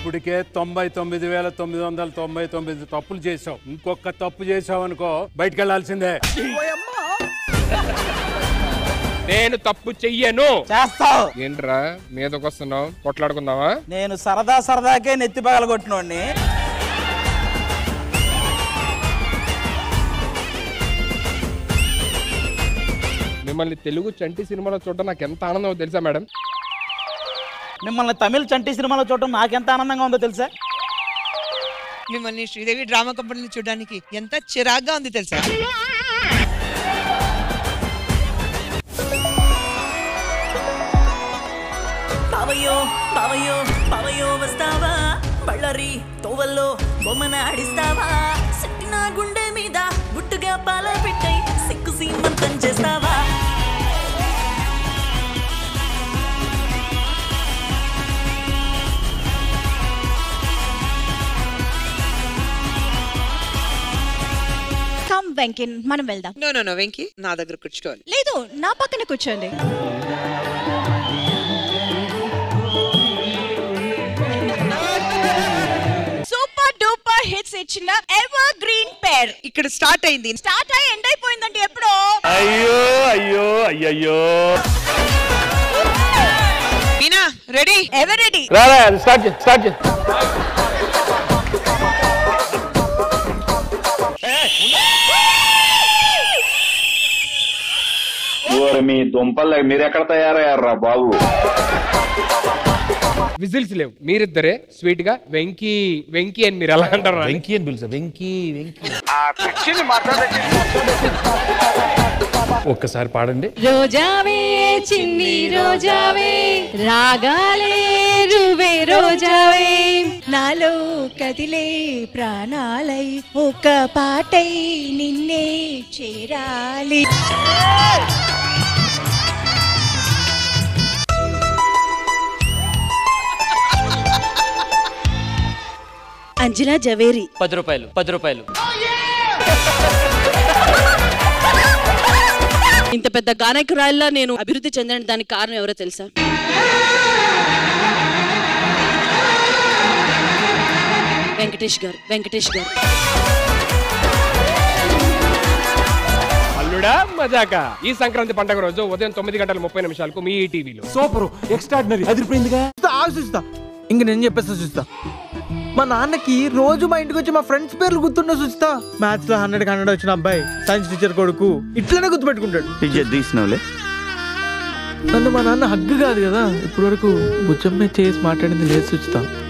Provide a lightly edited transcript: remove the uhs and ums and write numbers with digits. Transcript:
ఇప్పటికే 99,999 తప్పులు చేసావు. ఇంకొక తప్పు చేసావు అనుకో బయటికి వెళ్ళాల్సిందే. నేను తప్పు చెయ్యను. చేస్తావు. ఏంట్రా మీదకి వస్తున్నావు? కొట్లాడుకుందావా? నేను సరదాకే నెత్తి పగలగొట్టినోడిని. మిమ్మల్ని తెలుగు చంటి సినిమాలో చూడడం నాకు ఎంత ఆనందమో తెలుసా మేడం? మిమ్మల్ని తమిళ చంటి సినిమాలో చూడటం నాకెంత ఆనందంగా ఉందో తెలుసా? మిమ్మల్ని శ్రీదేవి డ్రామా కంపెనీని చూడడానికి ఎంత చిరాగ్గా ఉంది తెలుసా? బావయ్యో బావయ్యో బావయ్యో వస్తావా, బళ్ళరి తోవల్లో బొమ్మన ఆడిస్తావా, సిట్టిన గుండె మీద గుట్టుగా పాల పెట్టై సిక్కు సీమంతం చేస్తావా. కమ్ వెంకీ, మనం వెళ్దాం. నో వెంకీ, నా దగ్గర కూర్చోవాలి. లేదు, నా పక్కన కూర్చోండి. సూపర్ డూపర్ హిట్స్ ఇచ్చిన ఎవర్ గ్రీన్ పేర్ ఇక్కడ స్టార్ట్ అయింది. స్టార్ట్ అయ్యి ఎండ్ అయిపోయిందండి ఎప్పుడో. అయ్యో అయ్యో అయ్యయ్యో. మీనా రెడీ? Ever ready? రారా స్టార్ట్ స్టార్ట్. మీ దుంపలు మీరెక్కడ తయారయ్యారా బాబు? విజిల్స్ లేవు, మీరిద్దరే స్వీట్ గా వెంకీ వెంకీ అని మీరు ఎలా అంటారు? వెంకీ అని పిలుసా? వెంకీ వెంకీ. ఒక్కసారి పాడండి. రోజావే చిన్ని రోజావే, రాగాలే రువే రోజావే, నాలో కదిలే ప్రాణాలై ఒక పాటై నిన్నే చేరాలి. అంజనా జవేరి 10 రూపాయలు 10 రూపాయలు. ఇంత పెద్ద గాయకురాయిలా నేను అభివృద్ధి చెందిన దానికి కారణం ఎవరో తెలుసా? వెంకటేష్ గారు. అల్లుడా మజాకా. ఈ సంక్రాంతి పండుగ రోజు ఉదయం 9:30 మీ టీవీలో. సూపర్ ఎక్స్ట్రాడినరీ అదిరిపోయిందిగా. ఆలోచిస్తా, ఇంక నేను చెప్పేస్తా. చూస్తా, మా నాన్నకి రోజు మా ఇంటికి వచ్చి మా ఫ్రెండ్స్ పేర్లు గుర్తుండే. చూస్తా, మ్యాథ్స్ లో 100కి 100 వచ్చిన అబ్బాయి, సైన్స్ టీచర్ కొడుకు, ఇట్లనే గుర్తుపెట్టుకుంటాడు. నన్ను మా నాన్న హగ్గు కాదు కదా, ఇప్పటి వరకు బుచ్చమ్మే చేసి మాట్లాడింది లేదు. చూస్తా,